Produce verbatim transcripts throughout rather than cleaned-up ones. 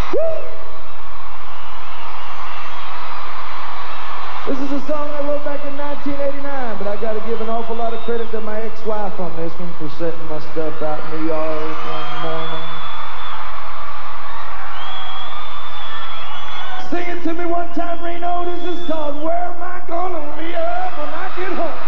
This is a song I wrote back in nineteen eighty-nine, but I got to give an awful lot of credit to my ex-wife on this one for setting my stuff out in the yard one morning. Sing it to me one time, Reno. This is called Where Am I Gonna Live When I Get Home?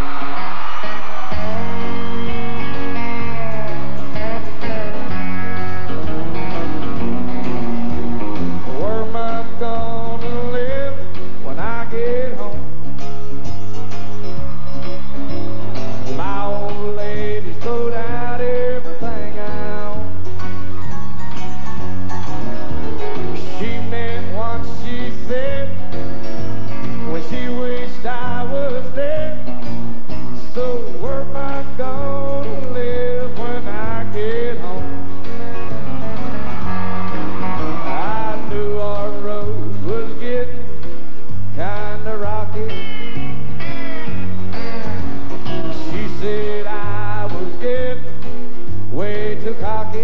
Where am I gonna live when I get home? My old lady's throwed out everything I own. She meant what she said when she wished I was dead. So where am I gonna live when I get home? I knew our road was getting kinda rocky. She said I was getting way too cocky.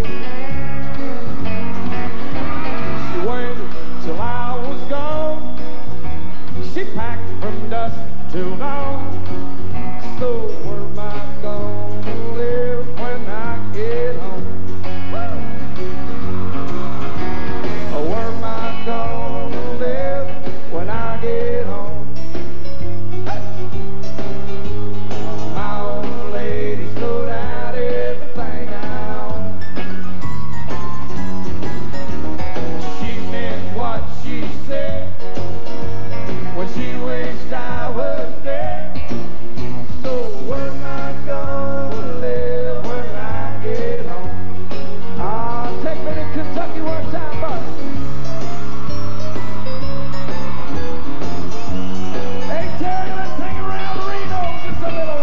She waited till I was gone. She packed from dusk till dawn. So where am I gonna live when I get home? Oh, where am I gonna live when I get home? My old lady's throwed out everything I own. She meant what she said when she wished I was dead. So where am I gonna live when I get home? Ah, take me to Kentucky one time, bud. Hey, Terry, let's hang around Reno just a little.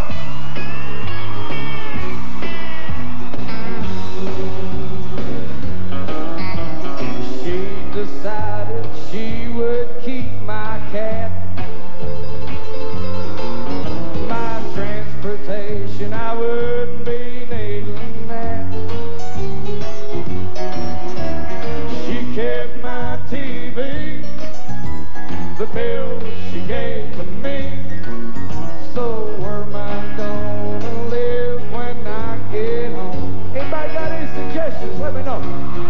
She decided she would keep my cat. My transportation, I wouldn't be needing that. She kept my T V, the bills she gave to me. So where am I gonna live when I get home? Anybody got any suggestions? Let me know.